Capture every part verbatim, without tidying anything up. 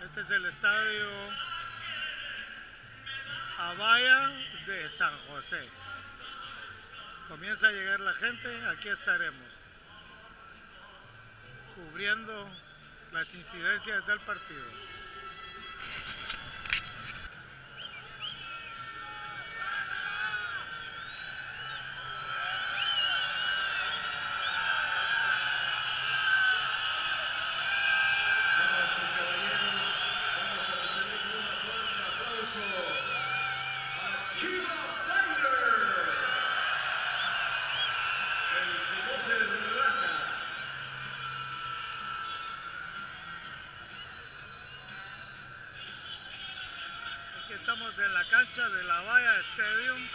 Este es el estadio Avaya de San José. Comienza a llegar la gente, aquí estaremos cubriendo las incidencias del partido. Aquí estamos en la cancha de la Avaya Stadium.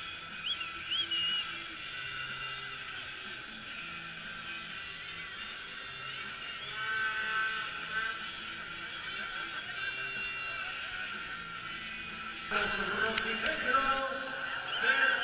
Los rojinegros del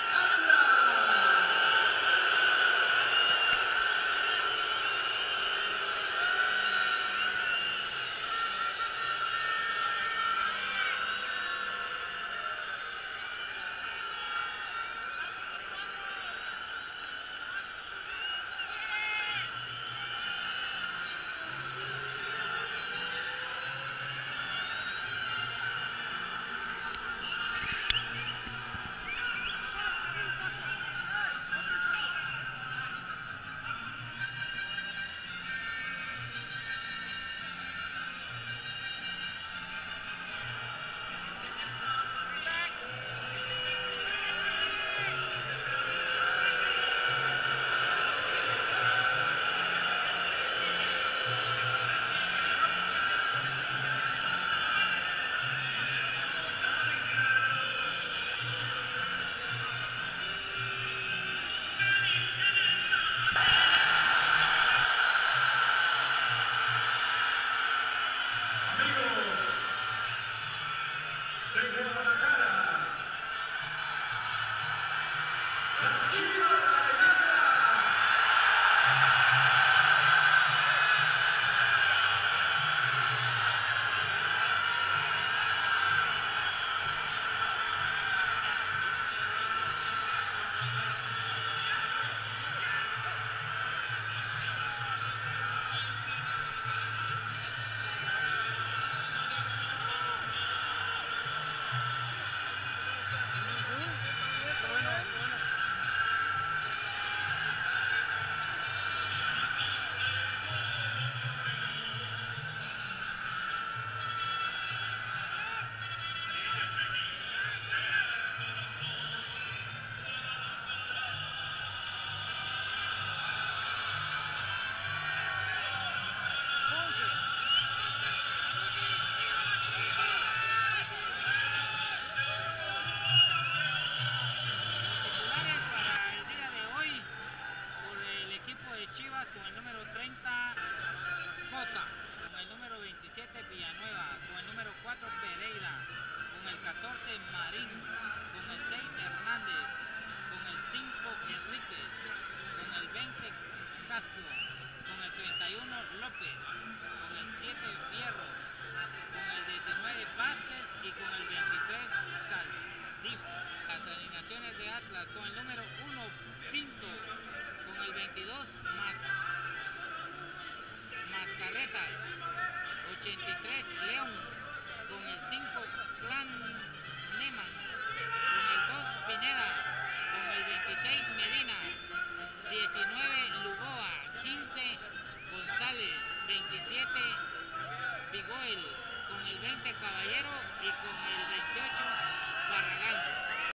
Chivas con el número treinta, Cota, con el número veintisiete, Villanueva, con el número cuatro, Pereira, con el catorce, Marín, con el seis, Hernández, con el cinco, Enríquez, con el veinte, Castro, con el treinta y uno, López, con el siete, Fierro, con el diecinueve, Vázquez y con el veintitrés, Saldívar. Las alineaciones de Atlas con el número uno, Pinto, con el veintidós, Mas, Mascaretas, ochenta y tres, León, con el cinco, Clan Neman, con el dos, Pineda, con el veintiséis, Medina, diecinueve, Lugoa, quince, González, veintisiete, Bigoel, con el veinte, Caballero y con el veintiocho, Barragán.